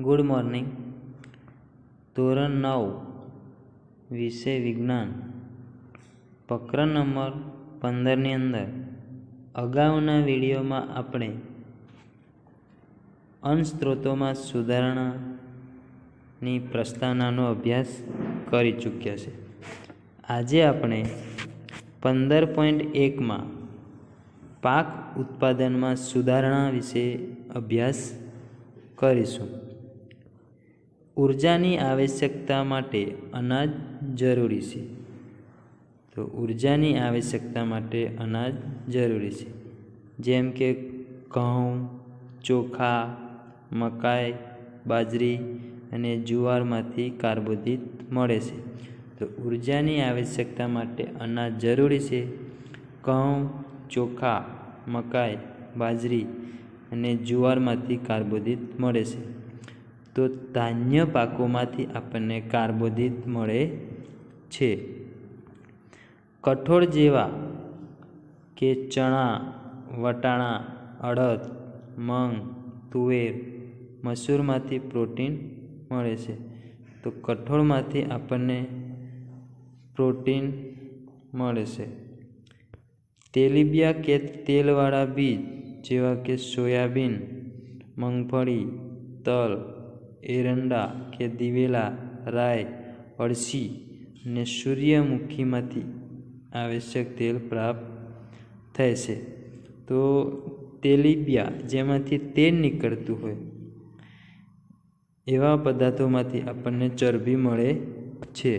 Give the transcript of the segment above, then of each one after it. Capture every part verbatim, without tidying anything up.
Good morning. ધોરણ નવ વિષય વિજ્ઞાન પ્રકરણ નંબર પંદરની અંદર અગાઉના વિડીયોમાં આપણે અંશ સ્ત્રોતોમાં સુધારણાની પ્રસ્તાવનાનો અભ્યાસ કરી ચૂક્યા છે. આજે આપણે પંદર પોઈન્ટ એકમાં પાક ઉત્પાદનમાં સુધારણા વિશે અભ્યાસ કરીશું. ઉર્જાની આવશ્યકતા માટે અનાજ જરૂરી છે. તો ઉર્જાની આવશ્યકતા માટે અનાજ જરૂરી છે, જેમ કે ઘઉં, ચોખા, મકાઈ, બાજરી અને જુવારમાંથી કાર્બોદિત મળે છે. તો ઉર્જાની આવશ્યકતા માટે અનાજ જરૂરી છે. ઘઉં, ચોખા, મકાઈ, બાજરી અને જુવારમાંથી કાર્બોદિત મળે છે. તો ધાન્ય પાકોમાંથી આપણને કાર્બોદિત મળે છે. કઠોળ જેવા કે ચણા, વટાણા, અડદ, મગ, તુવેર, મસૂરમાંથી પ્રોટીન મળે છે. તો કઠોળમાંથી આપણને પ્રોટીન મળે છે. તેલીબિયા કે તેલવાળા બીજ જેવા કે સોયાબીન, મગફળી, તલ, એરંડા કે દિવેલા, રાઈ, અળસી અને સૂર્યમુખીમાંથી આવશ્યક તેલ પ્રાપ્ત થાય છે. તો તેલીબિયા જેમાંથી તેલ નીકળતું હોય એવા પદાર્થોમાંથી આપણને ચરબી મળે છે.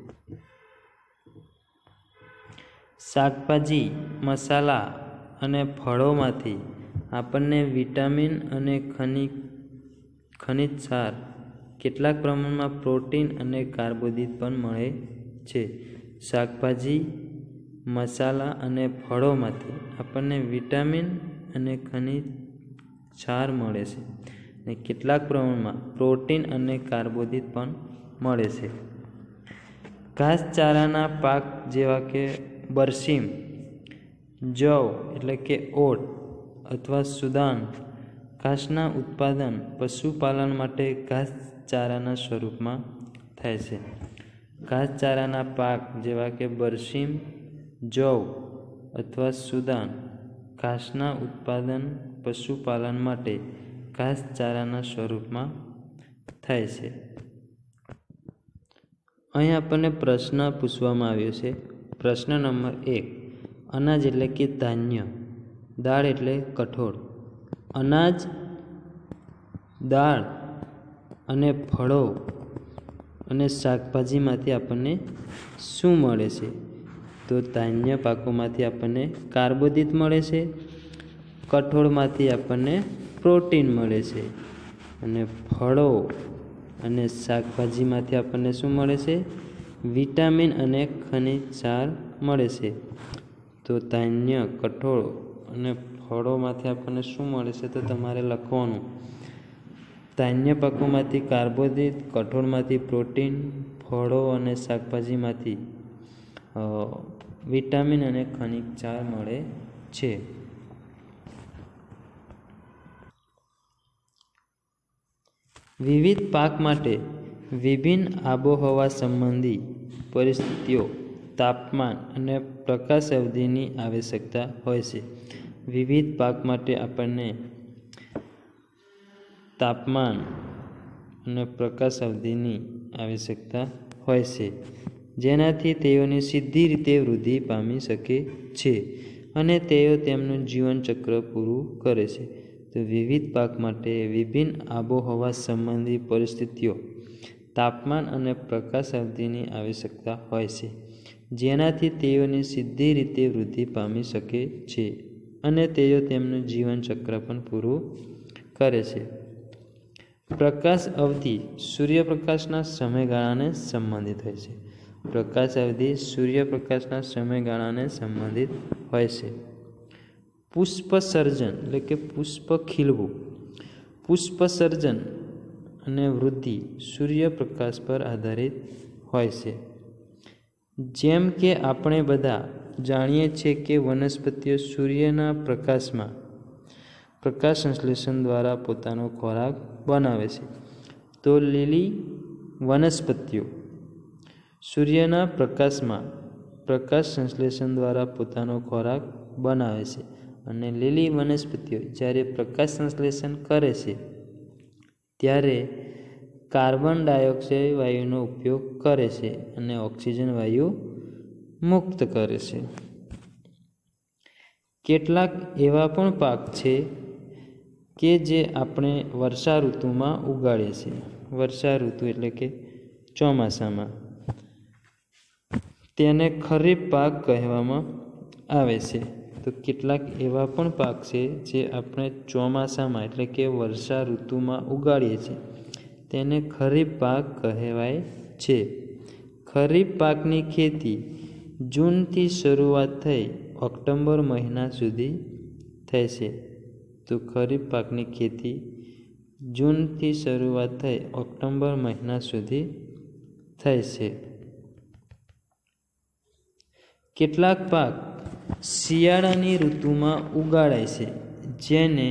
શાકભાજી, મસાલા અને ફળોમાંથી આપણને વિટામિન અને ખનિજ ખનિજ ક્ષાર, કેટલાક પ્રમાણમાં પ્રોટીન અને કાર્બોદિત પણ મળે છે. શાકભાજી, મસાલા અને ફળોમાંથી આપણને વિટામિન અને ખનિજ ક્ષાર મળે છે અને કેટલાક પ્રમાણમાં પ્રોટીન અને કાર્બોદિત પણ મળે છે. ઘાસચારાના પાક જેવા કે બરસીમ, જવ એટલે કે ઓટ અથવા સુદાન ઘાસના ઉત્પાદન પશુપાલન માટે ઘાસચારાના સ્વરૂપમાં થાય છે. ઘાસચારાના પાક જેવા કે બરસીમ, જવ અથવા સુદાન ઘાસના ઉત્પાદન પશુપાલન માટે ઘાસચારાના સ્વરૂપમાં થાય છે. અહીં આપણને પ્રશ્ન પૂછવામાં આવ્યો છે. પ્રશ્ન નંબર એક, અનાજ એટલે કે ધાન્ય, દાળ એટલે કઠોળ. અનાજ, દાળ અને ફળો અને શાકભાજીમાંથી આપણને શું મળે છે? તો ધાન્ય પાકોમાંથી આપણને કાર્બોદિત મળે છે. કઠોળમાંથી આપણને પ્રોટીન મળે છે અને ફળો અને શાકભાજીમાંથી આપણને શું મળે છે? વિટામિન અને ખનિજ ક્ષાર મળે છે. તો ધાન્ય, કઠોળ અને ફળોમાંથી આપણને શું મળે છે? તો તમારે લખવાનું ધાન્ય પાકોમાંથી કાર્બોદિત, કઠોળમાંથી પ્રોટીન, ફળો અને શાકભાજીમાંથી વિટામિન અને ખનિજ ક્ષાર મળે છે. વિવિધ પાક માટે વિભિન્ન આબોહવા સંબંધી પરિસ્થિતિઓ, તાપમાન અને પ્રકાશ અવધિની આવશ્યકતા હોય છે. વિવિધ પાક માટે આપણને તાપમાન અને પ્રકાશ અવધિની આવશ્યકતા હોય છે, જેનાથી તેઓની સીધી રીતે વૃદ્ધિ પામી શકે છે અને તેઓ તેમનું જીવનચક્ર પૂરું કરે છે. તો વિવિધ પાક માટે વિભિન્ન આબોહવા સંબંધી પરિસ્થિતિઓ, તાપમાન અને પ્રકાશ અવધિની આવશ્યકતા હોય છે, જેનાથી તેઓની સીધી રીતે વૃદ્ધિ પામી શકે છે અને તેઓ તેમનું જીવનચક્ર પણ પૂરું કરે છે. પ્રકાશ અવધિ સૂર્યપ્રકાશના સમયગાળાને સંબંધિત હોય છે. પ્રકાશ અવધિ સૂર્યપ્રકાશના સમયગાળાને સંબંધિત હોય છે. પુષ્પસર્જન એટલે કે પુષ્પ ખીલવું, પુષ્પસર્જન અને વૃદ્ધિ સૂર્યપ્રકાશ પર આધારિત હોય છે. જેમ કે આપણે બધા જાણીએ છીએ કે વનસ્પતિઓ સૂર્યના પ્રકાશમાં પ્રકાશ સંશ્લેષણ દ્વારા પોતાનો ખોરાક બનાવે છે. તો લીલી વનસ્પતિઓ સૂર્યના પ્રકાશમાં પ્રકાશ સંશ્લેષણ દ્વારા પોતાનો ખોરાક બનાવે છે અને લીલી વનસ્પતિઓ જ્યારે પ્રકાશ સંશ્લેષણ કરે છે ત્યારે કાર્બન ડાયોક્સાઇડ વાયુનો ઉપયોગ કરે છે અને ઓક્સિજન વાયુ મુક્ત કરે છે. કેટલાક એવા પણ પાક છે કે જે આપણે વર્ષા ઋતુમાં ઉગાડીએ છીએ. વર્ષા ઋતુ એટલે કે ચોમાસામાં તેને ખરીફ પાક કહેવામાં આવે છે. તો કેટલાક એવા પણ પાક છે જે આપણે ચોમાસામાં એટલે કે વર્ષા ઋતુમાં ઉગાડીએ છીએ તેને ખરીફ પાક કહેવાય છે. ખરીફ પાકની ખેતી જૂનથી શરૂઆત થઈ ઓક્ટોબર મહિના સુધી થાય છે. તો ખરીફ પાકની ખેતી જૂનથી શરૂઆત થઈ ઓક્ટોબર મહિના સુધી થાય છે. કેટલાક પાક શિયાળાની ઋતુમાં ઉગાડાય છે જેને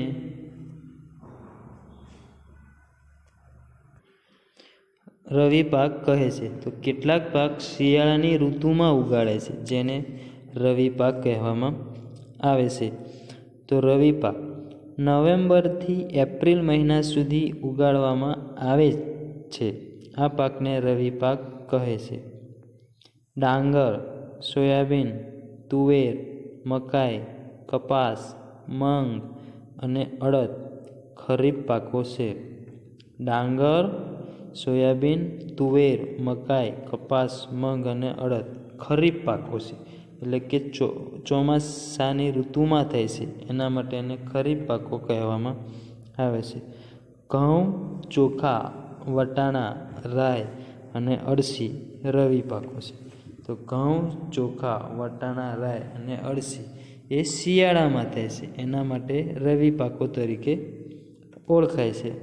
રવિ પાક કહે છે. તો કેટલાક પાક શિયાળાની ઋતુમાં ઉગાડાય છે જેને રવિ પાક કહેવામાં આવે છે. તો રવિ પાક નવેમ્બરથી એપ્રિલ મહિના સુધી ઉગાડવામાં આવે છે. આ પાકને રવિ પાક કહે છે. ડાંગર, સોયાબીન, તુવેર, મકાઈ, કપાસ, મગ અને અડદ ખરીફ પાકો છે. ડાંગર, સોયાબીન, તુવેર, મકાઈ, કપાસ, મગ અને અડદ ખરીફ પાકો છે એટલે કે ચો ચોમાસાની ઋતુમાં થાય છે એના માટે એને ખરીફ પાકો કહેવામાં આવે છે. ઘઉં, ચોખા, વટાણા, રાઈ અને અળસી રવિ પાકો છે. તો ઘઉં, ચોખા, વટાણા, રાઈ અને અળસી એ શિયાળામાં થાય છે એના માટે રવિ પાકો તરીકે ઓળખાય છે.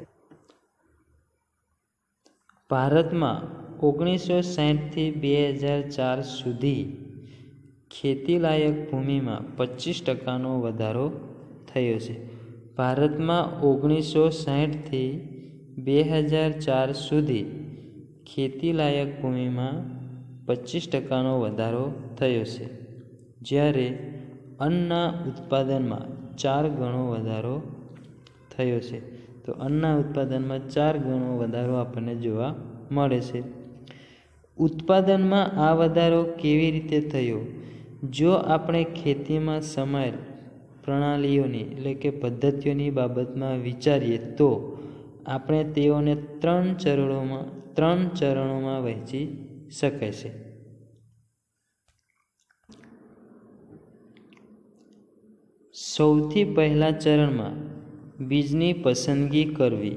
ભારતમાં ઓગણીસો સાહીઠથી બે હજાર ચાર સુધી ખેતીલાયક ભૂમિમાં પચીસ ટકાનો વધારો થયો છે. ભારતમાં ઓગણીસો સાહીઠથી બે હજાર ચાર સુધી ખેતીલાયક ભૂમિમાં પચીસ ટકાનો વધારો થયો છે જ્યારે અન્નના ઉત્પાદનમાં ચાર ગણો વધારો થયો છે. તો અન્નના ઉત્પાદનમાં ચાર ગણો વધારો આપણને જોવા મળે છે. ઉત્પાદનમાં આ વધારો કેવી રીતે થયો? જો આપણે ખેતીમાં સમાયેલ પ્રણાલીઓની એટલે કે પદ્ધતિઓની બાબતમાં વિચારીએ તો આપણે તેઓને ત્રણ ચરણોમાં ત્રણ ચરણોમાં વહેંચી શકાય છે. સૌથી પહેલા ચરણમાં બીજની પસંદગી કરવી.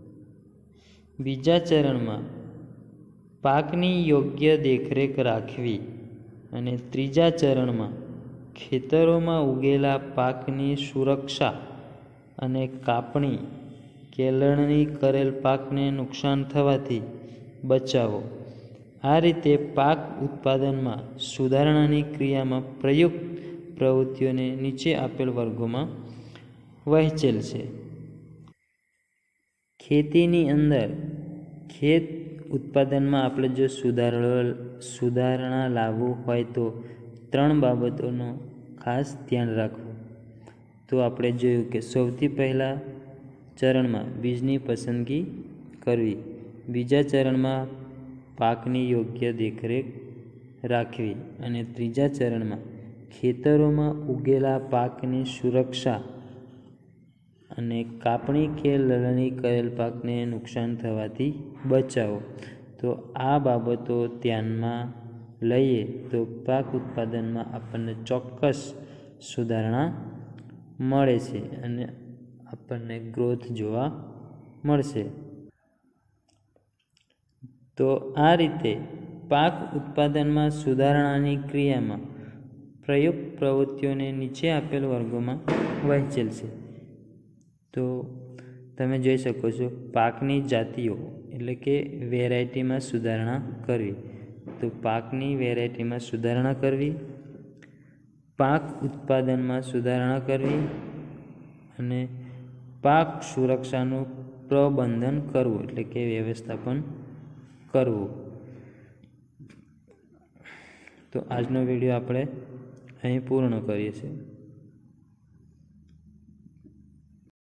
બીજા ચરણમાં પાકની યોગ્ય દેખરેખ રાખવી અને ત્રીજા ચરણમાં ખેતરોમાં ઉગેલા પાકની સુરક્ષા અને કાપણી કેળવણી કરેલ પાકને નુકસાન થવાથી બચાવો. આ રીતે પાક ઉત્પાદનમાં સુધારણાની ક્રિયામાં પ્રયુક્ત પ્રવૃત્તિઓને નીચે આપેલ વર્ગોમાં વહેંચેલ છે. ખેતીની અંદર ખેત ઉત્પાદનમાં આપણે જો સુધારો સુધારણા લાવવું હોય તો ત્રણ બાબતોનું ખાસ ધ્યાન રાખવું. તો આપણે જોયું કે સૌથી પહેલાં ચરણમાં બીજની પસંદગી કરવી, બીજા ચરણમાં પાકની યોગ્ય દેખરેખ રાખવી અને ત્રીજા ચરણમાં ખેતરોમાં ઉગેલા પાકની સુરક્ષા અને કાપણી કે લણણી કરેલ પાકને નુકસાન થવાથી બચાવો. તો આ બાબતો ધ્યાનમાં લઈએ તો પાક ઉત્પાદનમાં આપણને ચોક્કસ સુધારણા મળે છે અને આપણને ગ્રોથ જોવા મળશે. તો આ રીતે પાક ઉત્પાદનમાં સુધારણાની ક્રિયામાં પ્રયુક્ત પ્રવૃત્તિઓને નીચે આપેલ વર્ગોમાં વહેંચેલ છે. તો તમે જોઈ શકો છો પાકની જાતિઓ એટલે કે વેરાયટીમાં સુધારણા કરવી. તો પાકની વેરાયટીમાં સુધારણા કરવી, પાક ઉત્પાદનમાં સુધારણા કરવી અને પાક સુરક્ષાનું પ્રબંધન કરવું એટલે કે વ્યવસ્થાપન કરવું. તો આજનો વિડીયો આપણે અહીં પૂર્ણ કરીએ છીએ.